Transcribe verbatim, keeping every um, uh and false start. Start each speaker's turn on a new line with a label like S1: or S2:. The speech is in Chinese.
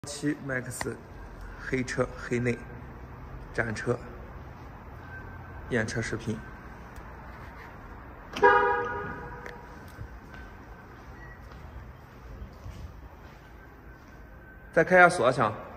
S1: 七 Max 黑车黑内展车验车视频。再开下锁墙。